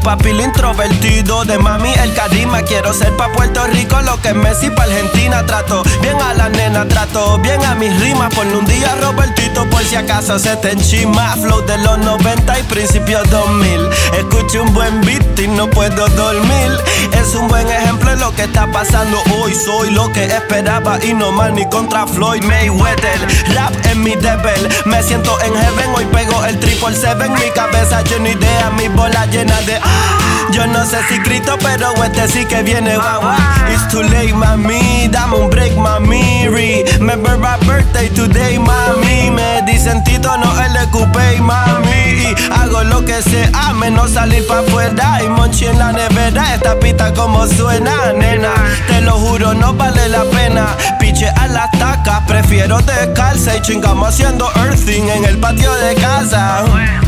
papi lo introvertido, de mami el carisma. Quiero ser pa' Puerto Rico lo que es Messi pa' Argentina. Trato bien a la nena, trato bien a mis rimas. Ponle un día a Robertito por si acaso se te enchima. Flow de los 90 y principios 2000. Escucho un buen beat y no puedo dormir. Es un buen ejemplo de lo que está pasando hoy. Soy lo que esperaba y no más ni contra Floyd Mayweather. Rap es mi deber, me siento en heaven. Hoy pego el 777. Mi cabeza llena de ideas, mi bola llena de yo no sé si grito, pero este sí que viene guau. It's too late, mami, dame un break, mami. Remember my birthday today, mami. Me dicen Tito, no el escupé, mami. Y hago lo que sea, menos salir pa' afuera. Y monchi en la nevera, esta pista como suena, nena. Te lo juro, no vale la pena. Piche a las tacas, prefiero descalza. Y chingamos haciendo earthing en el patio de casa.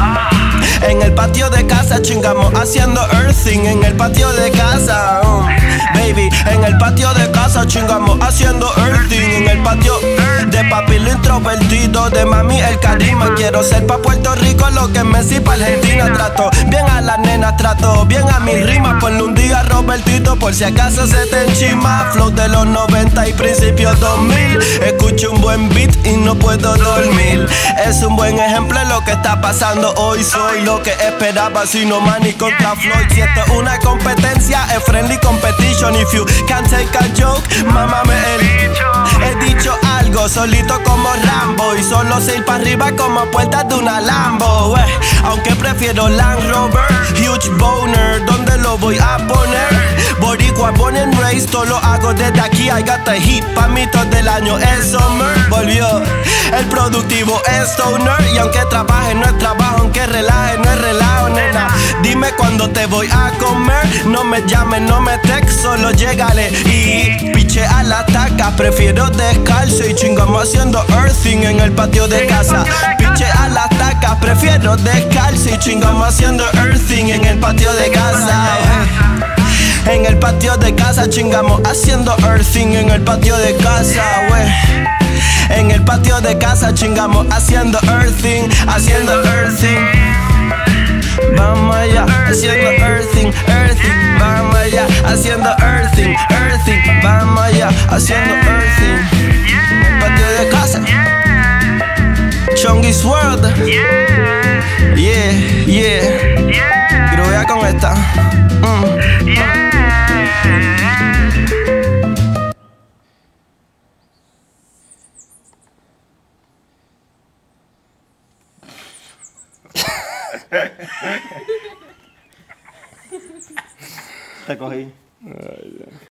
En el patio de casa chingamos haciendo earthing. En el patio de casa, baby. En el patio de casa chingamos haciendo earthing. En el patio de papi lo introvertido, de mami el carisma. Quiero ser pa' Puerto Rico lo que es Messi pa' Argentina. Trato bien a las nenas, trato bien a mis rimas. Ponle un día a Robertito por si acaso se te enchima. Flow de los 90 y principios 2000. Escucho un buen beat y no puedo dormir. Es un buen ejemplo de lo que está pasando hoy. Soy lo que esperaba, si no Manny contra Floyd. Si esto es una competencia, es friendly competition. If you can't take a joke, mámame he dicho algo, solito como Rambo. Y solo sé ir para arriba como puertas de una Lambo. Aunque prefiero Land Rover, huge boner. ¿Dónde lo voy a poner? Boricua, born and raised, todo lo hago desde aquí. I got the heat, pa' mí todo el año es summer. Volvió el productivo stoner. Y aunque trabaje no es trabajo, aunque relaje no es relajo, nena. Dime cuándo te voy a comer. No me llames, no me text, solo llégale. Y piche a la taca, prefiero descalzo. Y chingamos haciendo earthing en el patio de casa. Piche a la taca, prefiero descalzo. Y chingamos haciendo earthing en el patio de casa. En el patio de casa chingamos haciendo earthing. En el patio de casa, en el patio de casa chingamos haciendo earthing. Haciendo earthing. Vamos allá, haciendo earthing, earthing. Vamos allá, haciendo earthing, earthing. Vamos allá, haciendo earthing. En el patio de casa. Chongy's World. Yeah. Grubea con esta. Te cogí.